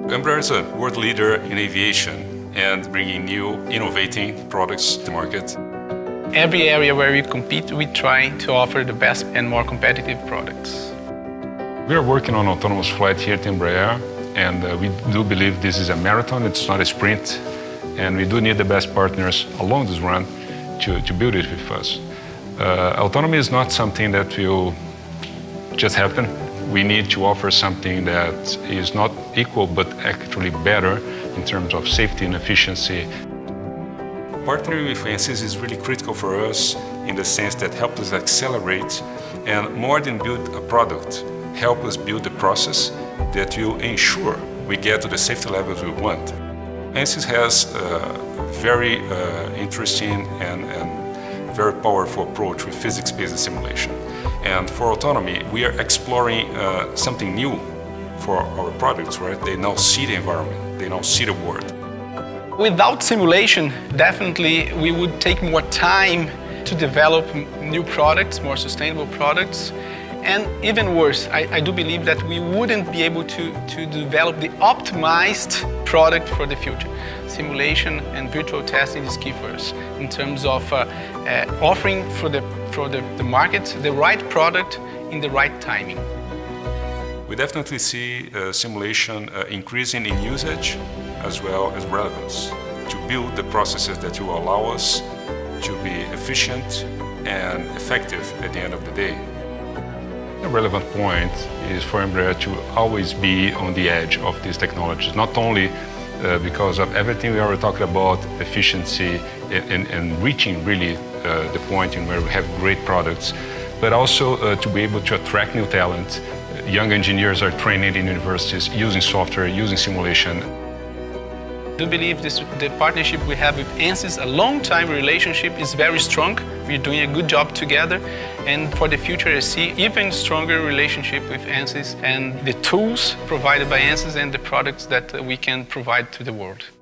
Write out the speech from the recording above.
Embraer is a world leader in aviation and bringing new, innovating products to market. Every area where we compete, we try to offer the best and more competitive products. We are working on autonomous flight here at Embraer, and we do believe this is a marathon, it's not a sprint, and we do need the best partners along this run to build it with us. Autonomy is not something that will just happen. We need to offer something that is not equal but actually better in terms of safety and efficiency. Partnering with Ansys is really critical for us in the sense that helps us accelerate and more than build a product, help us build a process that will ensure we get to the safety levels we want. Ansys has a very interesting and very powerful approach with physics-based simulation. And for autonomy, we are exploring something new for our products, right? They now see the environment, they now see the world. Without simulation, definitely we would take more time to develop new products, more sustainable products. And even worse, I do believe that we wouldn't be able to develop the optimized product for the future. Simulation and virtual testing is key for us in terms of offering for the market the right product in the right timing. We definitely see simulation increasing in usage as well as relevance to build the processes that will allow us to be efficient and effective at the end of the day. The relevant point is for Embraer to always be on the edge of these technologies, not only because of everything we already talked about, efficiency and reaching really the point in where we have great products, but also to be able to attract new talent. Young engineers are trained in universities using software, using simulation. I do believe the partnership we have with Ansys, a long-time relationship, is very strong. We're doing a good job together, and for the future I see even stronger relationship with Ansys and the tools provided by Ansys and the products that we can provide to the world.